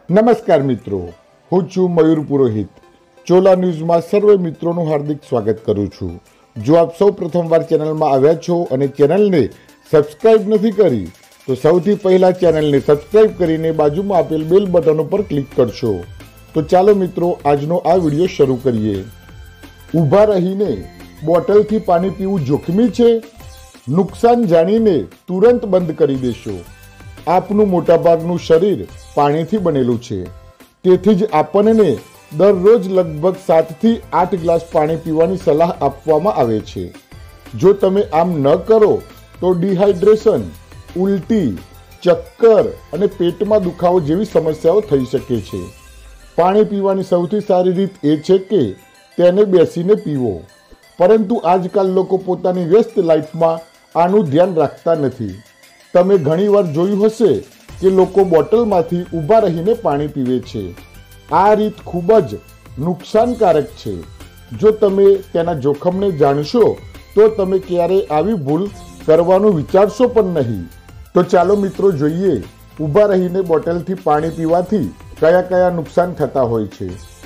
નમસ્કાર મિત્રો, હું છું મયુર પુરોહિત. ચોલા ન્યૂઝમાં સર્વે મિત્રોનું હાર્દિક સ્વાગત કરું છું. જો આપ સૌ પ્રથમવાર ચેનલમાં આવ્યા છો અને ચેનલને સબસ્ક્રાઇબ નથી કરી તો સૌથી પહેલા ચેનલને સબસ્ક્રાઇબ કરીને બાજુમાં આપેલ બેલ બટન ઉપર ક્લિક કરશો. તો ચાલો મિત્રો, આજનો આ વિડીયો શરૂ કરીએ. ઊભા રહીને બોટલથી પાણી પીવું જોખમી છે? નુકસાન જાણીને તુરંત બંધ કરી દેશો. આપનું મોટાભાગનું શરીર પાણીથી બનેલું છે, તેથી જ આપણને દરરોજ લગભગ 7 થી 8 ગ્લાસ પાણી પીવાની સલાહ આપવામાં આવે છે. જો તમે આમ ન કરો તો ડિહાઇડ્રેશન, ઉલટી, ચક્કર અને પેટમાં દુખાવો જેવી સમસ્યાઓ થઈ શકે છે. પાણી પીવાની સૌથી સારી રીત એ છે કે તેને બેસીને પીવો, પરંતુ આજકાલ લોકો પોતાની વ્યસ્ત લાઈફમાં આનું ધ્યાન રાખતા નથી. તમે ઘણીવાર જોયું હશે કે લોકો બોટલમાંથી ઊભા રહીને પાણી પીવે છે. આ રીત ખૂબ જ નુકસાનકારક છે. જો તમે તેના જોખમને જાણશો તો તમે ક્યારેય આવી ભૂલ કરવાનું વિચારશો પણ નહીં. તો ચાલો મિત્રો જોઈએ, ઊભા રહીને બોટલથી પાણી પીવાથી કયા કયા નુકસાન થતા હોય છે.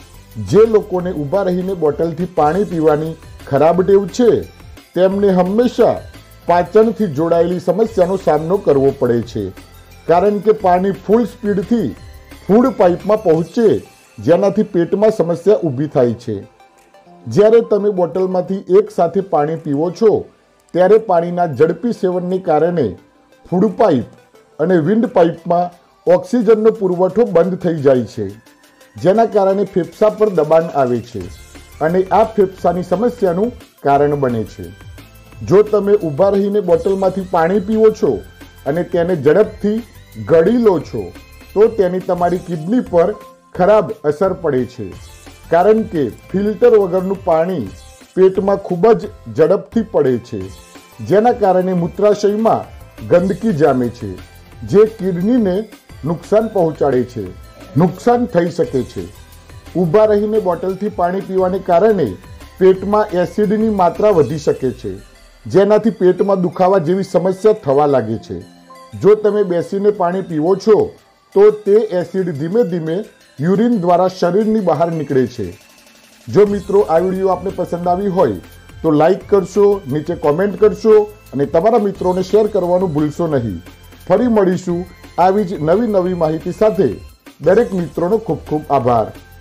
જે લોકોને ઊભા રહીને બોટલથી પાણી પીવાની ખરાબ ટેવ છે તેમને હંમેશા પાચનથી જોડાયેલી સમસ્યાનો સામનો કરવો પડે છે, કારણ કે પાણી ફૂલ સ્પીડથી ફૂડ પાઇપમાં પહોંચે, જેનાથી પેટમાં સમસ્યા ઊભી થાય છે. જ્યારે તમે બોટલમાંથી એક સાથે પાણી પીવો છો ત્યારે પાણીના ઝડપી સેવનને કારણે ફૂડ પાઇપ અને વિન્ડ પાઇપમાં ઓક્સિજનનો પુરવઠો બંધ થઈ જાય છે, જેના કારણે ફેફસા પર દબાણ આવે છે અને આ ફેફસાની સમસ્યાનું કારણ બને છે. જો તમે ઊભા રહીને બોટલમાંથી પાણી પીવો છો અને તેને ઝડપથી ગળી લો છો તો તેની તમારી કિડની પર ખરાબ અસર પડે છે, કારણ કે ફિલ્ટર વગરનું પાણી પેટમાં ખૂબ જ ઝડપથી પડે છે, જેના કારણે મૂત્રાશયમાં ગંદકી જામે છે, જે કિડનીને નુકસાન પહોંચાડે છે. નુકસાન થઈ શકે છે. ઊભા રહીને બોટલથી પાણી પીવાને કારણે પેટમાં એસિડની માત્રા વધી શકે છે, જેનાથી પેટમાં દુખાવા જેવી સમસ્યા થવા લાગે છે. જો તમે બેસીને પાણી પીવો છો તો તે એસિડ ધીમે ધીમે યુરિન દ્વારા શરીરની બહાર નીકળે છે. જો મિત્રો આ વિડીયો આપને પસંદ આવી હોય તો લાઈક કરશો, નીચે કોમેન્ટ કરશો અને તમારા મિત્રોને શેર કરવાનું ભૂલશો નહીં. ફરી મળીશું આવી જ નવી માહિતી સાથે. દરેક મિત્રોનો ખૂબ ખૂબ આભાર.